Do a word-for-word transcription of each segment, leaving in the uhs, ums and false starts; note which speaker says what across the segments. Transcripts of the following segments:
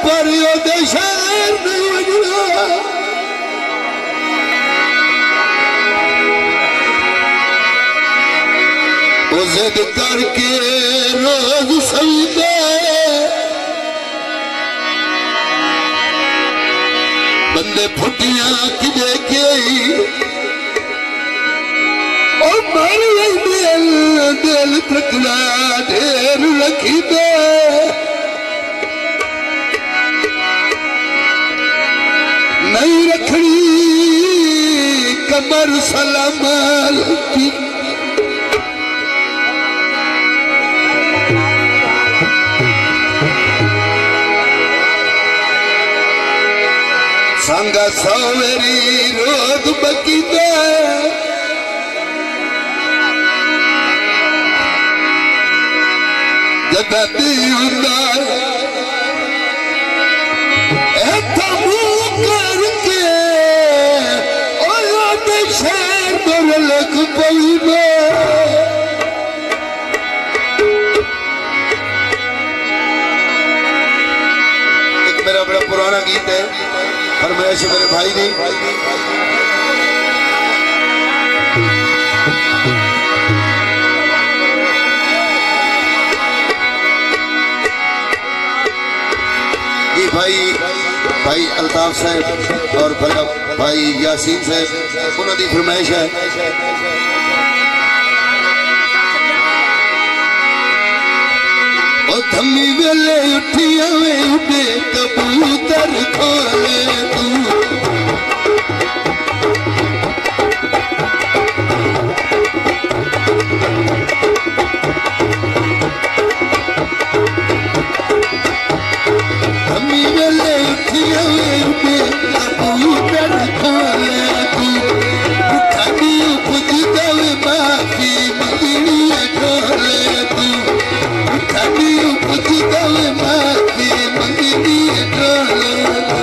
Speaker 1: पर ओदे शहर नहीं वजना वो जिद करके रोज सवीदे बंदे फुटियां किदे के और मर दिल दिल थकना ढेर रखी दे नहीं रखनी कमर सलाम की संगा सवेरी रोद बकी दे जदा दियुंदा ऐथा मुंह करके ओया दे शहर पर लख पईबे एक मेरा बड़ा पुराना गीत है फरमाइश मेरे भाई ने ये भाई भाई अल्ताफ साहब और भाई यासीन साहब उन्होंने फरमाइश है ओ थमी वेले उठिया वे उठे कबूतर खोले तू थमी वेले उठिया वे उठे कबूतर खोले तू उठानी उपज दवे माफी मंगनी ढोले तू उठानी उपज दवे माफी मंगनी ढोले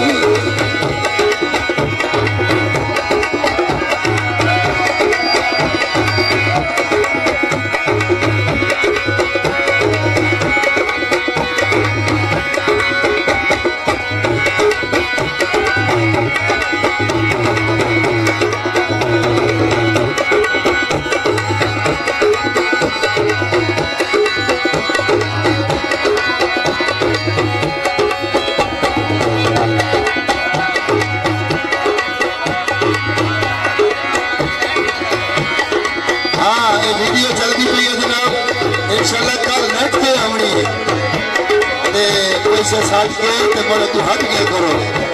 Speaker 1: साथ के ते बोले तू हट गया करो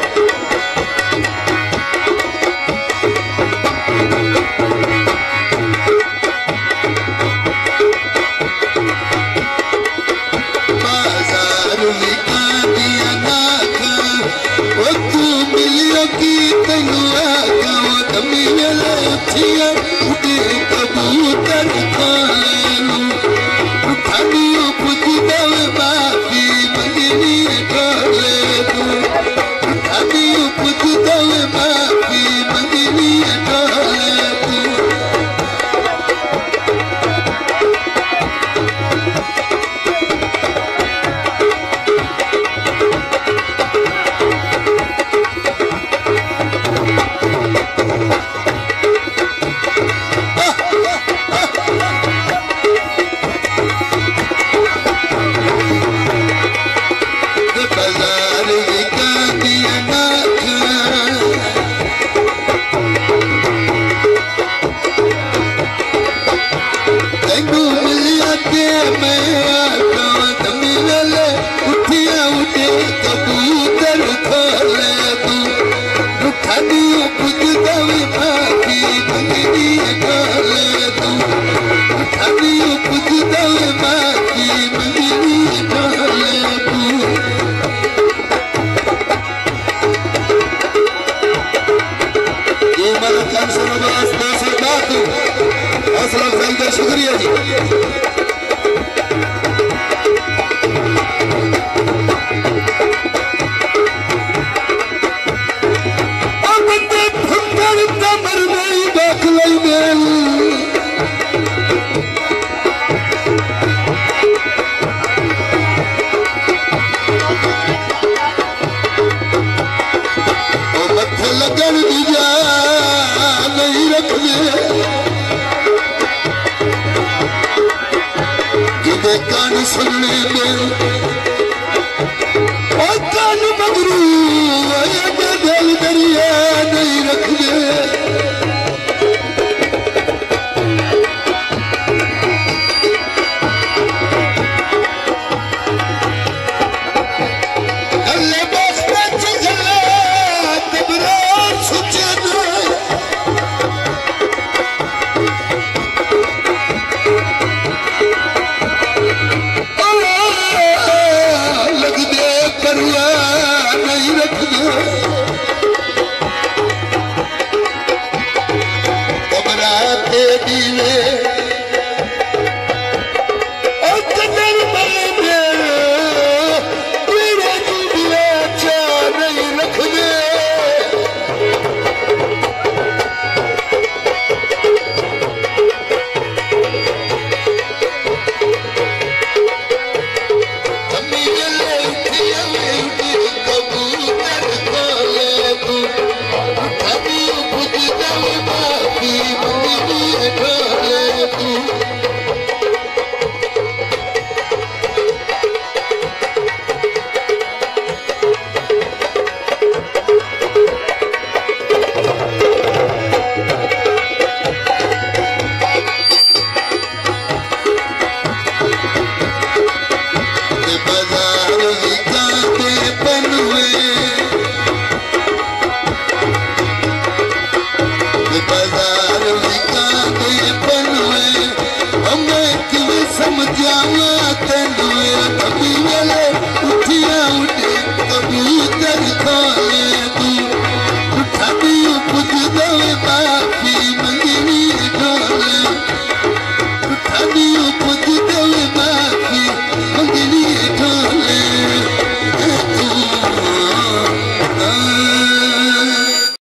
Speaker 1: बाजार में काटिया नाका वो तू मिलियो की तनुआ का वो दमी वेले उठिया उठे कबूतर खोले उठानी उपज दवे माफी मंगनी ढोले तू उठानी उपज दवे माफी मंगनी ढोले तू सुनने में और कान बदरू दिल दरिया नहीं रखते